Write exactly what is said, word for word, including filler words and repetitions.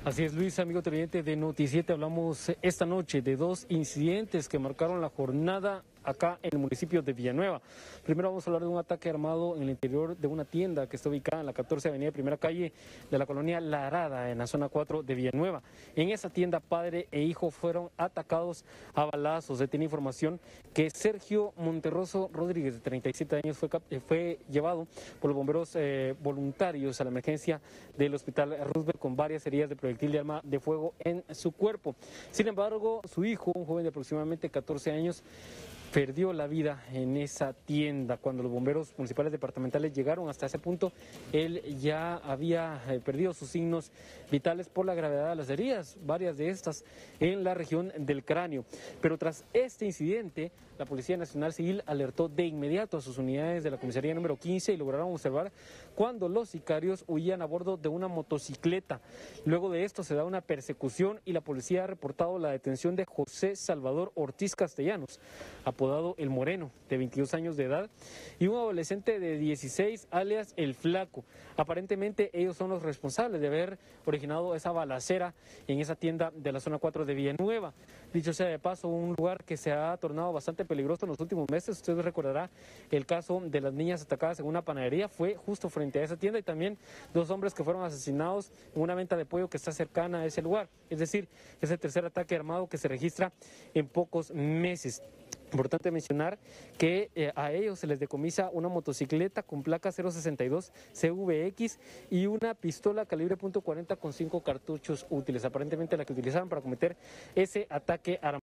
Así es, Luis, amigo televidente de Noticiete, hablamos esta noche de dos incidentes que marcaron la jornada acá en el municipio de Villanueva. Primero vamos a hablar de un ataque armado en el interior de una tienda que está ubicada en la catorce Avenida Primera Calle de la colonia La Arada, en la zona cuatro de Villanueva. En esa tienda, padre e hijo fueron atacados a balazos. Se tiene información que Sergio Monterroso Rodríguez, de treinta y siete años, fue, fue llevado por los bomberos eh, voluntarios a la emergencia del Hospital Roosevelt con varias heridas de proyectil de arma de fuego en su cuerpo. Sin embargo, su hijo, un joven de aproximadamente catorce años, perdió la vida en esa tienda. Cuando los bomberos municipales departamentales llegaron hasta ese punto, él ya había eh, perdido sus signos vitales por la gravedad de las heridas, varias de estas en la región del cráneo. Pero tras este incidente, la Policía Nacional Civil alertó de inmediato a sus unidades de la comisaría número quince y lograron observar cuando los sicarios huían a bordo de una motocicleta. Luego de esto se da una persecución y la policía ha reportado la detención de José Salvador Ortiz Castellanos, apodado El Moreno, de veintidós años de edad, y un adolescente de dieciséis, alias El Flaco. Aparentemente ellos son los responsables de haber originado esa balacera en esa tienda de la zona cuatro de Villanueva. Dicho sea de paso, un lugar que se ha tornado bastante peligroso en los últimos meses. Usted recordará el caso de las niñas atacadas en una panadería, fue justo frente a esa tienda, y también dos hombres que fueron asesinados en una venta de pollo que está cercana a ese lugar. Es decir, es el tercer ataque armado que se registra en pocos meses. Importante mencionar que eh, a ellos se les decomisa una motocicleta con placa cero sesenta y dos C V X y una pistola calibre punto cuarenta con cinco cartuchos útiles, aparentemente la que utilizaban para cometer ese ataque armado.